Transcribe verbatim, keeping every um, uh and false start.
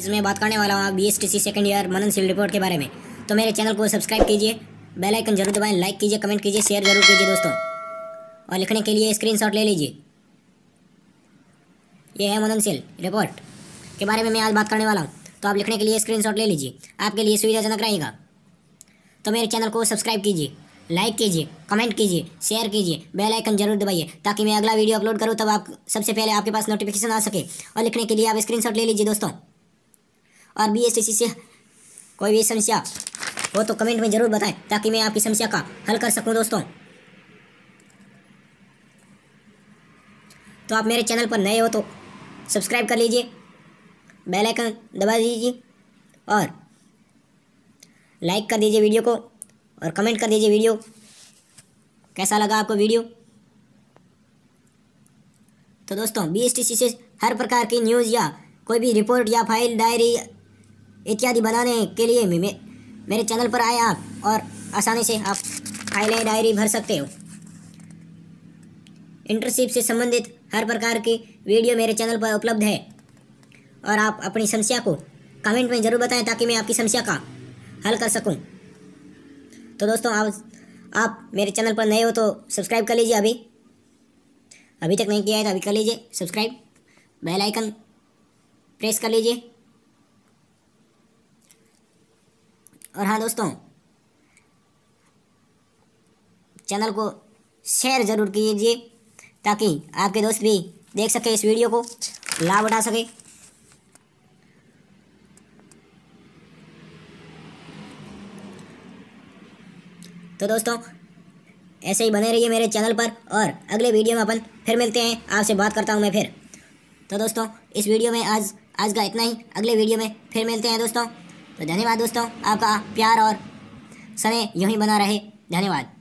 इसमें बात करने वाला हूँ B S T C second year मननशील रिपोर्ट के बारे में। तो मेरे चैनल को सब्सक्राइब कीजिए, बेल आइकन जरूर दबाएं, लाइक कीजिए, कमेंट कीजिए, शेयर जरूर कीजिए दोस्तों। और लिखने के लिए स्क्रीनशॉट ले लीजिए। ये है मननशील रिपोर्ट के बारे में मैं आज बात करने वाला हूँ। तो आप लिखने के लिए स्क्रीनशॉट ले लीजिए, आपके लिए सुविधाजनक रहेगा। तो मेरे चैनल को सब्सक्राइब कीजिए, लाइक कीजिए, कमेंट कीजिए, शेयर कीजिए, बेल आइकन जरूर दबाइए ताकि मैं अगला वीडियो अपलोड करूँ तब आप सबसे पहले आपके पास नोटिफिकेशन आ सके। और लिखने के लिए आप स्क्रीनशॉट ले लीजिए दोस्तों। और बी एस टी सी से कोई भी समस्या हो तो कमेंट में ज़रूर बताएं ताकि मैं आपकी समस्या का हल कर सकूं दोस्तों। तो आप मेरे चैनल पर नए हो तो सब्सक्राइब कर लीजिए, बेल आइकन दबा दीजिए और लाइक कर दीजिए वीडियो को और कमेंट कर दीजिए वीडियो कैसा लगा आपको वीडियो। तो दोस्तों बी एस टी सी से हर प्रकार की न्यूज़ या कोई भी रिपोर्ट या फाइल, डायरी इत्यादि बनाने के लिए मे, मेरे चैनल पर आए आप और आसानी से आप फाइलें, डायरी भर सकते हो। इंटर्नशिप से संबंधित हर प्रकार की वीडियो मेरे चैनल पर उपलब्ध है और आप अपनी समस्या को कमेंट में ज़रूर बताएं ताकि मैं आपकी समस्या का हल कर सकूं। तो दोस्तों आप आप मेरे चैनल पर नए हो तो सब्सक्राइब कर लीजिए, अभी अभी तक नहीं किया है तो अभी कर लीजिए सब्सक्राइब, बेल आइकन प्रेस कर लीजिए। और हाँ दोस्तों, चैनल को शेयर ज़रूर कीजिए ताकि आपके दोस्त भी देख सके, इस वीडियो को लाभ उठा सके। तो दोस्तों ऐसे ही बने रहिए मेरे चैनल पर और अगले वीडियो में अपन फिर मिलते हैं, आपसे बात करता हूँ मैं फिर। तो दोस्तों इस वीडियो में आज आज का इतना ही, अगले वीडियो में फिर मिलते हैं दोस्तों। तो धन्यवाद दोस्तों, आपका प्यार और समय यूं ही बना रहे। धन्यवाद।